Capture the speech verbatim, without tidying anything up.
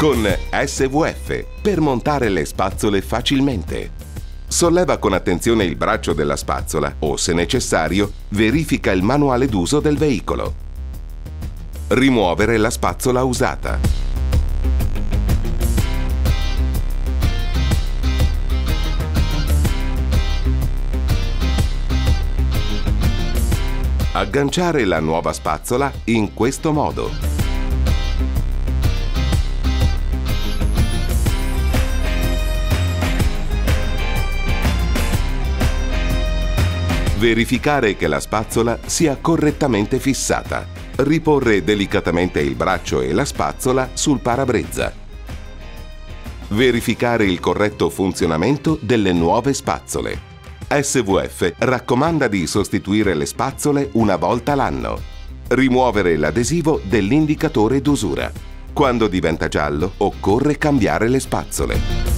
con S V F per montare le spazzole facilmente. Solleva con attenzione il braccio della spazzola o, se necessario, verifica il manuale d'uso del veicolo. Rimuovere la spazzola usata. Agganciare la nuova spazzola in questo modo. Verificare che la spazzola sia correttamente fissata. Riporre delicatamente il braccio e la spazzola sul parabrezza. Verificare il corretto funzionamento delle nuove spazzole. S V F raccomanda di sostituire le spazzole una volta l'anno. Rimuovere l'adesivo dell'indicatore d'usura. Quando diventa giallo, occorre cambiare le spazzole.